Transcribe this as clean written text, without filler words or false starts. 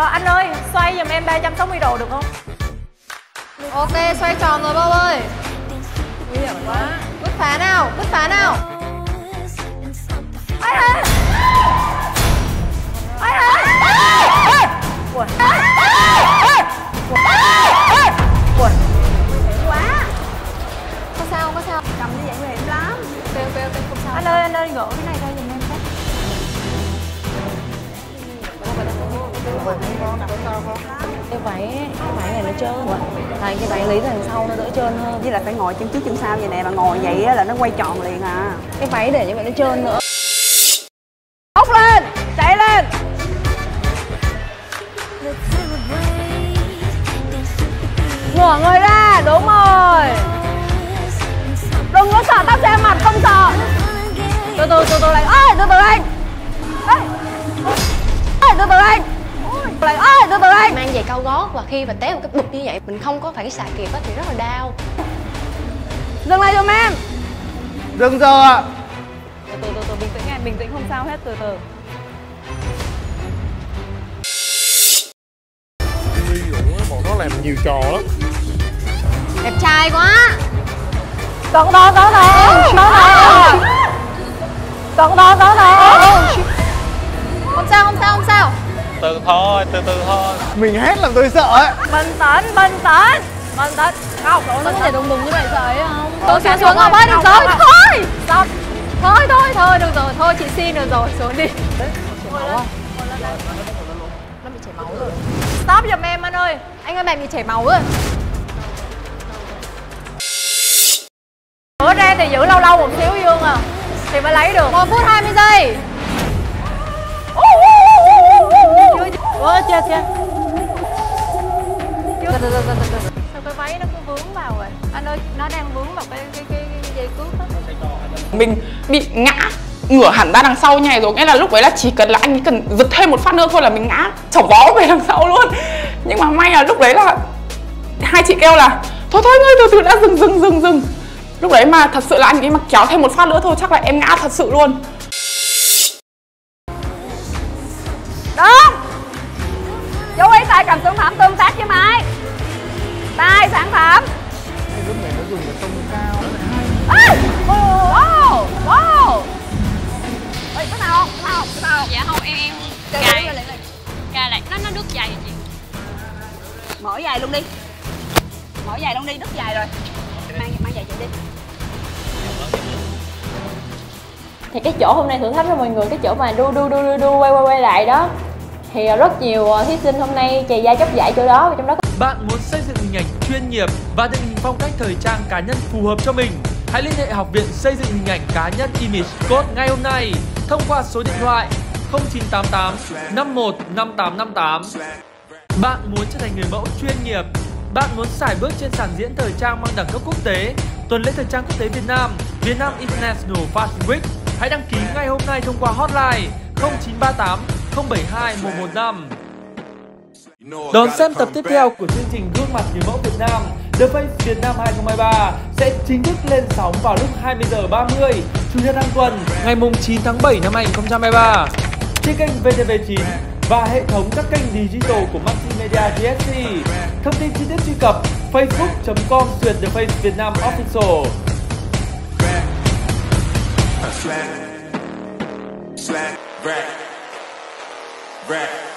Anh ơi, xoay giùm em 360 độ được không? Ok, xoay tròn rồi Bông ơi. Nguy hiểm quá. Bứt phá nào, bứt phá nào. Ui. Quá. Có sao không, có sao? Cầm như vậy nguy hiểm lắm. Ok, không sao. Anh ơi, gỡ cái này ra giùm em cái. Cái váy này nó trơn. Này cái váy lấy ra đằng sau nó đỡ trơn hơn. Với lại phải ngồi chân trước chân sau vậy nè, mà ngồi vậy á là nó quay tròn liền à. Cái váy để như vậy nó trơn nữa. Bốc lên, chạy lên. Ngửa người ra, đúng rồi. Đừng có sợ tóc che mặt, không sợ. Từ từ lại. Ơi, từ từ anh. Ê, từ từ anh. Lại ơi, từ từ anh. Mang giày cao gót và khi mà té một cái bụp như vậy mình không có phản xạ kịp á thì rất là đau. Dừng lại giùm em. Dừng giờ ạ. Từ bình tĩnh em, bình tĩnh không sao hết, từ từ. Bọn nó làm nhiều trò lắm. Đẹp trai quá. Cẩn thận. Không sao. Từ thôi. Mình hét làm tôi sợ ấy. Bình tĩnh. Không, Nó có thể đùng như vậy sợ ấy không? Xuống Ngọc ơi, được rồi, thôi. Stop. Thôi, được rồi, thôi chị xin được rồi, xuống đi. Nó bị chảy máu rồi. Stop giùm em anh ơi. Anh ơi, bạn bị chảy máu rồi. Bữa ra thì giữ lâu một xíu Dương à. Thì mới lấy được. 1 phút 20 giây. Ủa chết. Sao cái váy nó cứ vướng vào rồi? Anh ơi, nó đang vướng vào cái dây cước đó. Mình bị ngã ngửa hẳn ra đằng sau như này rồi, nghĩa là lúc đấy là chỉ cần là anh cần giật thêm một phát nữa thôi là mình ngã chỏng vó về đằng sau luôn. Nhưng mà may là lúc đấy là hai chị kêu là thôi ngươi từ đã dừng. Lúc đấy mà thật sự là anh ấy mà kéo thêm một phát nữa thôi chắc là em ngã thật sự luôn. Đúng. Chú ý tay cầm sản phẩm tương tác với máy. Tay sản phẩm. Lúc này nó dùng cái tông cao. Wow. Ê, có nào không? Dạ không, em cài lại nó đứt giày chị. Mở giày luôn đi, đứt giày rồi. Mang giày chị đi. Thì cái chỗ hôm nay thử thách với mọi người, cái chỗ mà đu quay lại đó, thì rất nhiều thí sinh hôm nay chày da chấp giải chỗ đó, và trong đó Bạn muốn xây dựng hình ảnh chuyên nghiệp và định hình phong cách thời trang cá nhân phù hợp cho mình? Hãy liên hệ Học viện Xây dựng hình ảnh cá nhân Image Code ngay hôm nay thông qua số điện thoại 0988 51 5858. Bạn muốn trở thành người mẫu chuyên nghiệp? Bạn muốn sải bước trên sàn diễn thời trang mang đẳng cấp quốc tế, tuần lễ thời trang quốc tế Việt Nam International Fashion Week? Hãy đăng ký ngay hôm nay thông qua hotline 0938 072 115. Đón xem tập tiếp theo của chương trình Gương mặt người mẫu Việt Nam The Face Việt Nam 2023 sẽ chính thức lên sóng vào lúc 20h30 Chủ nhật hàng tuần ngày 9 tháng 7 năm 2023 trên kênh VTV9 và hệ thống các kênh digital của Multimedia GSC. Thông tin chi tiết truy cập facebook.com/The Face Việt Nam Official. Rap.